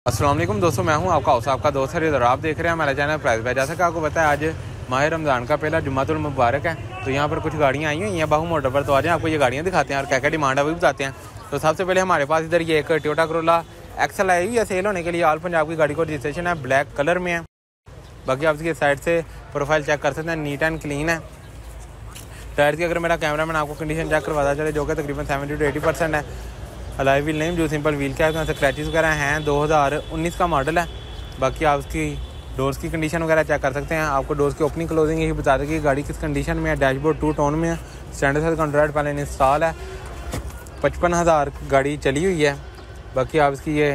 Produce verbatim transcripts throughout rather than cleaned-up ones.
अस्सलाम वालेकुम दोस्तों, मैं हूं आपका हाउस आपका दोस्त है और आप देख रहे हैं हमारा चैनल प्राइस बाय। जैसा कि आपको पता है आज माह रमज़ान का पहला जुम्मतुल मुबारक है, तो यहाँ पर कुछ गाड़ियाँ आई हुई हैं बाहू मोटर पर। तो आज आपको ये गाड़ियाँ दिखाते हैं और क्या क्या डिमांड है वो भी बताते हैं। तो सबसे पहले हमारे पास इधर ये एक टोयोटा करोला एक्सल आई हुई है सेल होने के लिए। ऑल पंजाब की गाड़ी को रजिस्ट्रेशन है, ब्लैक कलर में है। बाकी आप इसकी साइड से प्रोफाइल चेक कर सकते हैं, नीट एंड क्लीन है। टायर की अगर मेरा कैमरा मैन आपको कंडीशन चेक करवाता चले, जो कि तकरीबन सेवेंटी टू एटी परसेंट है। अलाई व्हील नहीं, जो सिंपल व्हील का है, स्क्रैचेस वगैरह हैं। दो हज़ार उन्नीस का मॉडल है। बाकी आप उसकी डोर्स की कंडीशन वगैरह चेक कर सकते हैं। आपको डोर्स की ओपनिंग क्लोजिंग यही बता देगी गाड़ी किस कंडीशन में है। डैशबोर्ड टू टोन में है, स्टैंडर्ड साइज कॉन्ट्रैक्ट पहले इंस्टॉल है। पचपन हज़ार गाड़ी चली हुई है। बाकी आप इसकी ये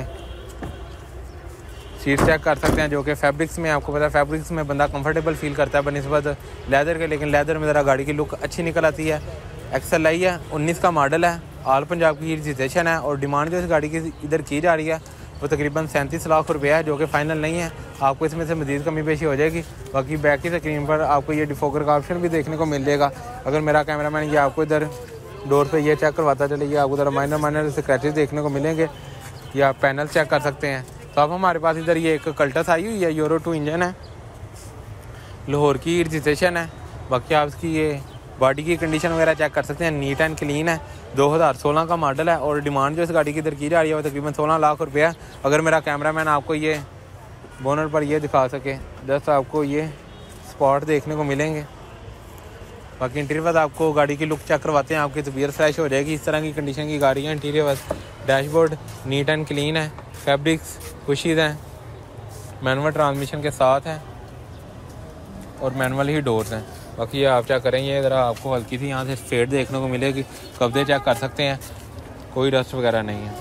सीट चेक कर सकते हैं, जो कि फैब्रिक्स में, आपको पता है फैब्रिक्स में बंदा कंफर्टेबल फील करता है बनिस्बत लेदर के, लेकिन लेदर में ज़रा गाड़ी की लुक अच्छी निकल आती है। एक्सल आई है, उन्नीस का मॉडल है, ऑल पंजाब की रजिस्ट्रेशन है। और डिमांड जो इस गाड़ी की इधर की जा रही है वो तकरीबन सैंतीस लाख रुपये है, जो कि फाइनल नहीं है। आपको इसमें से मज़ीद कमी पेशी हो जाएगी। बाकी बैक की स्क्रीन पर आपको ये डिफोकर का ऑप्शन भी देखने को मिल जाएगा। अगर मेरा कैमरा मैन ये आपको इधर डोर पे ये चेक करवाता चले, ये आपको ज़रा माइनर माइनर स्क्रैचेस देखने को मिलेंगे, या पैनल चेक कर सकते हैं। तो अब हमारे पास इधर ये एक कल्टस आई हुई है, यूरो टू इंजन है, लाहौर की रजिस्ट्रेशन है। बाकी आप इसकी ये बॉडी की कंडीशन वगैरह चेक कर सकते हैं, नीट एंड क्लीन है। दो हज़ार सोलह का मॉडल है और डिमांड जो इस गाड़ी की इधर की जा रही है वो तकरीबन सोलह लाख रुपये है। अगर मेरा कैमरा मैन आपको ये बोनट पर ये दिखा सके, जस्ट आपको ये स्पॉट देखने को मिलेंगे। बाकी इंटीरियर आपको गाड़ी की लुक चेक करवाते हैं, आपकी तबीयत फ्रेश हो जाएगी। इस तरह की कंडीशन की गाड़ी है। Interior dashboard neat and clean है, फैब्रिक्स खुशीद हैं, मैनुअल ट्रांसमिशन के साथ है और मैनुअल ही डोर्स हैं। बाकी ये आप चेक करेंगे, ज़रा आपको हल्की सी यहाँ से फेड देखने को मिलेगी। कब्जे चेक कर सकते हैं, कोई रस्ट वगैरह नहीं है।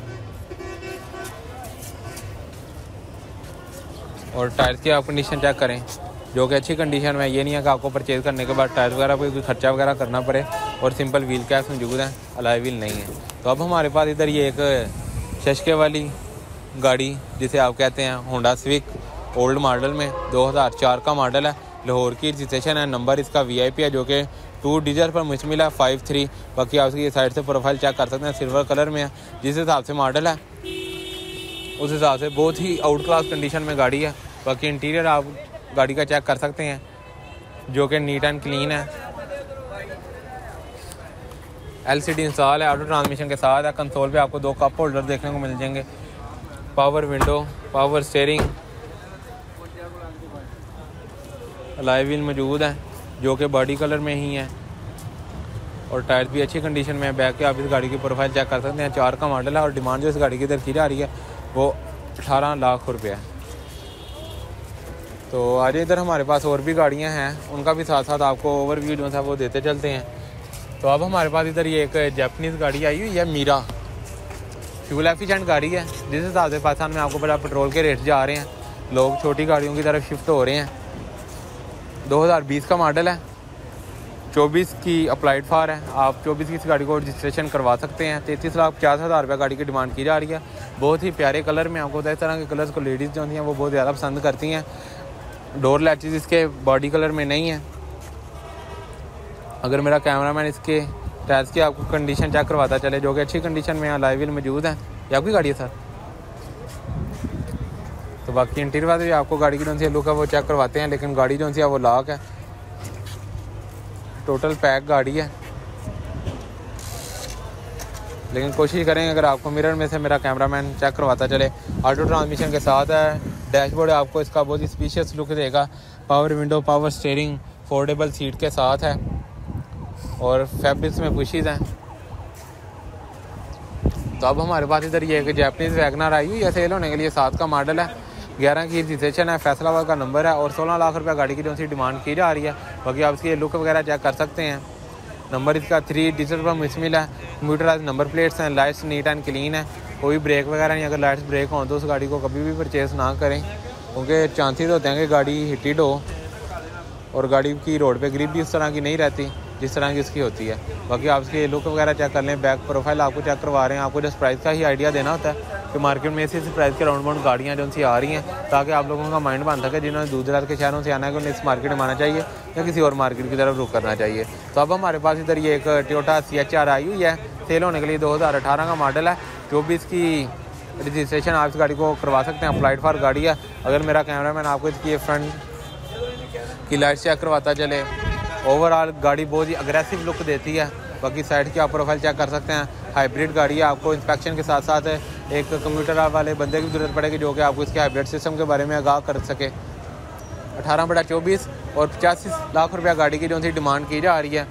और टायर्स की आप कंडीशन चेक करें, जो कि अच्छी कंडीशन में। ये नहीं है कि आपको परचेज़ करने के बाद टायर वगैरह कोई खर्चा वगैरह करना पड़े। और सिंपल व्हील कैप्स मौजूद हैं, अलाई व्हील नहीं है। तो अब हमारे पास इधर ये एक शशके वाली गाड़ी जिसे आप कहते हैं होंडा सिविक, ओल्ड मॉडल में, दो हज़ार चार का मॉडल है, लाहौर की रजिस्ट्रेशन है। नंबर इसका वीआईपी है, जो कि टू डिजिट पर मुश्तमिल है, फाइव थ्री। बाकी आप इसकी साइड से प्रोफाइल चेक कर सकते हैं, सिल्वर कलर में है। जिस हिसाब से मॉडल है उस हिसाब से बहुत ही आउट क्लास कंडीशन में गाड़ी है। बाकी इंटीरियर आप गाड़ी का चेक कर सकते हैं, जो कि नीट एंड क्लीन है। एलसीडी इंस्टॉल है, ऑटो ट्रांसमिशन के साथ है। कंसोल पे आपको दो कप होल्डर देखने को मिल जाएंगे, power window, power steering, alloy wheel मौजूद है, जो कि बॉडी कलर में ही है। और टायर भी अच्छी कंडीशन में है। बैक के आप इस गाड़ी की प्रोफाइल चेक कर सकते हैं, चार का मॉडल है। और डिमांड जो इस गाड़ी की इधर की जा रही है वो अठारह लाख रुपये है। तो आज इधर हमारे पास और भी गाड़ियां हैं, उनका भी साथ साथ आपको ओवरव्यू जो है वो देते चलते हैं। तो अब हमारे पास इधर ये एक जापानीज़ गाड़ी आई हुई है, मीरा, फ्यूल एफिशिएंट गाड़ी है। जिस हिसाब से पाकिस्तान में आपको बड़ा पेट्रोल के रेट जा रहे हैं, लोग छोटी गाड़ियों की तरफ शिफ्ट हो रहे हैं। दो हज़ार बीस का मॉडल है, चौबीस की अप्लाइड फार है। आप चौबीस की इस गाड़ी को रजिस्ट्रेशन करवा सकते हैं। तैंतीस लाख पचास हज़ार रुपये गाड़ी की डिमांड की जा रही है। बहुत ही प्यारे कलर में, आपको इस तरह के कलर्स को लेडीज़ जो होती हैं वो बहुत ज़्यादा पसंद करती हैं। डोर लैचेस इसके बॉडी कलर में नहीं है। अगर मेरा कैमरा मैन इसके टायर्स की आपको कंडीशन चेक करवाता चले, जो कि अच्छी कंडीशन में अलाई व्हील मौजूद है। ये आपकी गाड़ी है सर? तो बाकी इंटीरियर भी आपको गाड़ी की जो सी लुक है वो चेक करवाते हैं, लेकिन गाड़ी जो सी है वो लॉक है। टोटल पैक गाड़ी है, लेकिन कोशिश करें अगर आपको मिरर में से मेरा कैमरा मैन चेक करवाता चले। ऑटो ट्रांसमिशन के साथ है। डैशबोर्ड आपको इसका बहुत ही स्पेशियस लुक देगा। Power window, power steering, foldable seat के साथ है। और फैब्रिक्स में पुशीज हैं। तो अब हमारे पास इधर ये एक जापानीज़ वैगनर आई हुई है सेल होने के लिए, सात का मॉडल है, ग्यारह की रजिस्ट्रेशन है, फैसलाबाद का नंबर है। और सोलह लाख रुपये गाड़ी की जो सी डिमांड की जा रही है। बाकी आप इसकी लुक वगैरह चेक कर सकते हैं। नंबर इसका थ्री डिजिट पर मुश्तमिल है। कंप्यूटराइज नंबर प्लेट्स हैं, लाइट्स नीट एंड क्लीन है, कोई ब्रेक वगैरह नहीं। अगर लाइट्स ब्रेक हों तो उस गाड़ी को कभी भी परचेज़ ना करें, क्योंकि चांसेस होते हैं कि गाड़ी हिटेड हो और गाड़ी की रोड पे ग्रिप भी उस तरह की नहीं रहती जिस तरह की इसकी होती है। बाकी आप इसकी लुक वगैरह चेक कर लें। बैक प्रोफाइल आपको चेक करवा रहे हैं। आपको जस्ट प्राइस का ही आइडिया देना होता है कि मार्केट में इसी प्राइस के राउंड बाउंड गाड़ियाँ जो सी आ रही हैं, ताकि आप लोगों का माइंड बन सके जिन्होंने दूर दराज के शहरों से आना है कि उन्हें इस मार्केट में आना चाहिए या किसी और मार्केट की तरफ रुख करना चाहिए। तो अब हमारे पास इधर ये एक टोयोटा सी एच आर आई हुई है सेल होने के लिए, दो हज़ार अठारह का मॉडल है, चौबीस की रजिस्ट्रेशन आप इस गाड़ी को करवा सकते हैं। अप्लाइड फॉर गाड़ी है। अगर मेरा कैमरा मैन आपको इसकी फ्रंट की लाइट चेक करवाता चले, ओवरऑल गाड़ी बहुत ही अग्रेसिव लुक देती है। बाकी साइड की आप प्रोफाइल चेक कर सकते हैं। हाइब्रिड गाड़ी है। आपको इंस्पेक्शन के साथ साथ एक कंप्यूटर वाले बंदे की ज़रूरत पड़ेगी जो कि आपको इसके हाइब्रिड सिस्टम के बारे में आगाह कर सके। अठारह बटा चौबीस और पचासी लाख रुपया गाड़ी की जो सी डिमांड की जा रही है।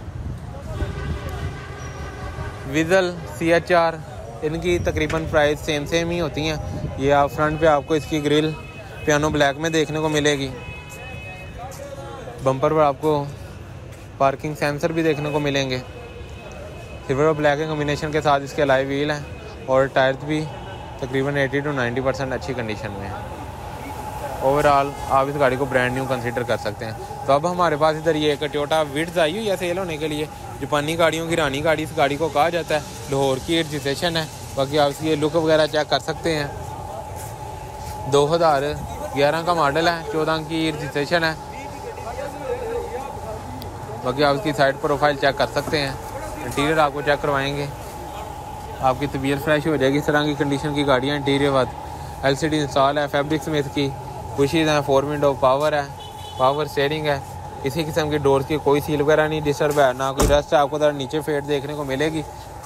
विजल सी एच आर इनकी तकरीबन प्राइस सेम सेम ही होती हैं। ये आप फ्रंट पे आपको इसकी ग्रिल पियानो ब्लैक में देखने को मिलेगी। बम्पर पर आपको पार्किंग सेंसर भी देखने को मिलेंगे। सिल्वर और ब्लैक के कॉम्बिनेशन के साथ इसके अलॉय व्हील हैं और टायर्स भी तकरीबन अस्सी टू नब्बे परसेंट अच्छी कंडीशन में है। ओवरऑल आप इस गाड़ी को ब्रांड न्यू कंसीडर कर सकते हैं। तो अब हमारे पास इधर ये एक टोयोटा विट्ज़ आई हुई है सेल होने के लिए। जापानी गाड़ियों की रानी गाड़ी इस गाड़ी को कहा जाता है। लाहौर की रजिस्ट्रेशन है। बाकी आप इसकी लुक वगैरह चेक कर सकते हैं। दो हज़ार ग्यारह का मॉडल है, चौदह की रजिस्ट्रेशन है। बाकी आप इसकी साइड प्रोफाइल चेक कर सकते हैं। इंटीरियर आपको चेक करवाएंगे, आपकी तबीयत फ्रेश हो जाएगी। इस तरह की कंडीशन की गाड़ियाँ इंटीरियर बाद एल सी डी इंस्टॉल है। फैब्रिक्स में इसकी कुशीज़ हैं, फोर विंडो पावर है, पावर स्टीयरिंग है। किसी किस्म की डोर्स की कोई सील वगैरह नहीं डिस्टर्ब है, ना कोई रस्ट है। आपको ज़रा नीचे फेट देखने को मिलेगी।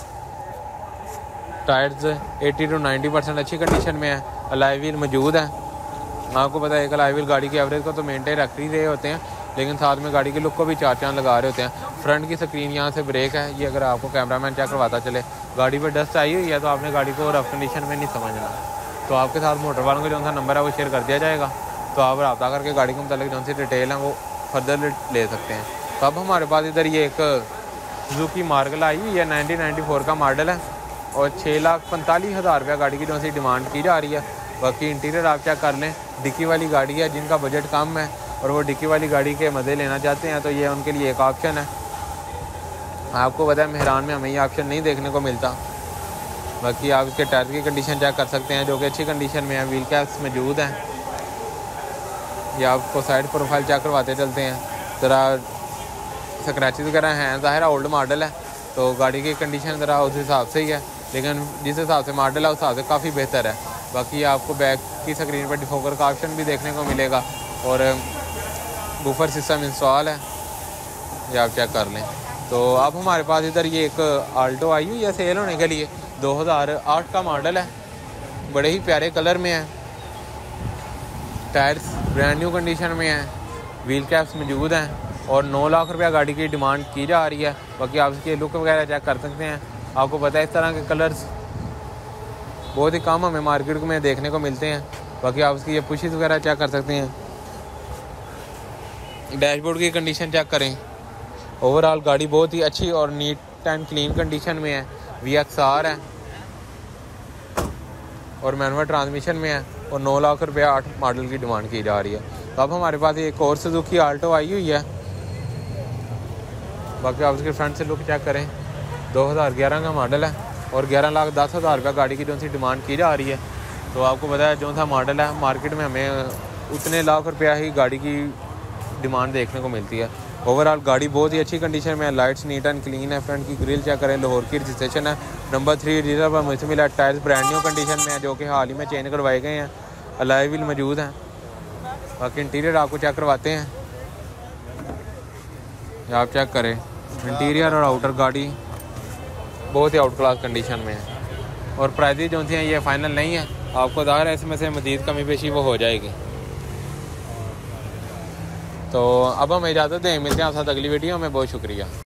टायर्स अस्सी टू नब्बे परसेंट अच्छी कंडीशन में है। अलॉय व्हील मौजूद है। आपको पता है एक अलॉय व्हील गाड़ी की एवरेज को तो मेंटेन रख ही रहे होते हैं, लेकिन साथ में गाड़ी के लुक को भी चार चांद लगा रहे होते हैं। फ्रंट की स्क्रीन यहाँ से ब्रेक है। ये अगर आपको कैमरामैन चेक करवाता चले, गाड़ी पर डस्ट आई हुई है तो आपने गाड़ी को रफ कंडीशन में नहीं समझना। तो आपके साथ मोटर वालों का जो सा नंबर है वो शेयर कर दिया जाएगा। तो आप रब्ता करके गाड़ी के मतलब जो सी डिटेल है वो फर्दर ले सकते हैं। तो अब हमारे पास इधर ये एक सुजुकी मार्गला आई हुई है। नाइनटीन नाइन्टी फोर का मॉडल है और छः लाख पैंतालीस हज़ार रुपया गाड़ी की जो सी डिमांड की जा रही है। बाकी इंटीरियर आप चेक कर लें। डिक्की वाली गाड़ी है। जिनका बजट कम है और वो डिक्की वाली गाड़ी के मज़े लेना चाहते हैं तो ये उनके लिए एक ऑप्शन है। आपको पता है मेहरान में हमें ये ऑप्शन नहीं देखने को मिलता। बाकी आप इसके टायर की कंडीशन चेक कर सकते हैं जो कि अच्छी कंडीशन में है। व्हील कैप्स मौजूद हैं। ये आपको साइड प्रोफाइल चेक करवाते चलते हैं। ज़रा स्क्रैचेस वगैरह हैं, ज़ाहिर ओल्ड मॉडल है तो गाड़ी की कंडीशन ज़रा उस हिसाब से ही है, लेकिन जिस हिसाब से मॉडल है उस हिसाब से काफ़ी बेहतर है। बाकी आपको बैक की स्क्रीन पर डिफोकर का ऑप्शन भी देखने को मिलेगा और बूफर सिस्टम इंस्टॉल है। ये आप चेक कर लें। तो अब हमारे पास इधर ये एक आल्टो आई हुई है सेल होने के लिए। दो हज़ार आठ का मॉडल है। बड़े ही प्यारे कलर में है। टायर्स ब्रांड न्यू कंडीशन में है। व्हील कैप्स मौजूद हैं और नौ लाख रुपया गाड़ी की डिमांड की जा रही है। बाकी आप इसके लुक वगैरह चेक कर सकते हैं। आपको पता है इस तरह के कलर्स बहुत ही कम हमें मार्केट में देखने को मिलते हैं। बाकी आप इसकी ये पुशेस वगैरह चेक कर सकते हैं। डैशबोर्ड की कंडीशन चेक करें। ओवरऑल गाड़ी बहुत ही अच्छी और नीट एंड क्लीन कंडीशन में है। वी एक्स आर है और मैनुअल ट्रांसमिशन में है और नौ लाख रुपया आठ मॉडल की डिमांड की जा रही है। तो अब हमारे पास एक और सुजुकी आल्टो आई हुई है। बाकी आप उसके फ्रंट से लुक चेक करें। दो हज़ार ग्यारह का मॉडल है और ग्यारह लाख दस हज़ार रुपया गाड़ी की जो सी डिमांड की जा रही है। तो आपको पता है जो सा मॉडल है मार्केट में हमें उतने लाख रुपया ही गाड़ी की डिमांड देखने को मिलती है। ओवरऑल गाड़ी बहुत ही अच्छी कंडीशन में है। लाइट्स नीट एंड क्लीन है। फ्रंट की ग्रिल चेक करें। लाहौर की रजिस्ट्रेशन है। नंबर थ्री डीलर पर मुश्तमिल है। टायर्स ब्रांड न्यू कंडीशन में है जो कि हाल ही में चेंज करवाए गए हैं। अलॉय व्हील मौजूद हैं। बाकी इंटीरियर आपको चेक करवाते हैं। आप चेक करें इंटीरियर और आउटर गाड़ी बहुत ही आउट क्लास कंडीशन में है और प्राइस जो थी ये फाइनल नहीं है। आपको ज़ाहिर है इसमें से मज़ीद कमी पेशी वो हो जाएगी। तो अब हम इजाज़त दें, मिलते हैं आप साथ अगली वीडियो में। बहुत शुक्रिया।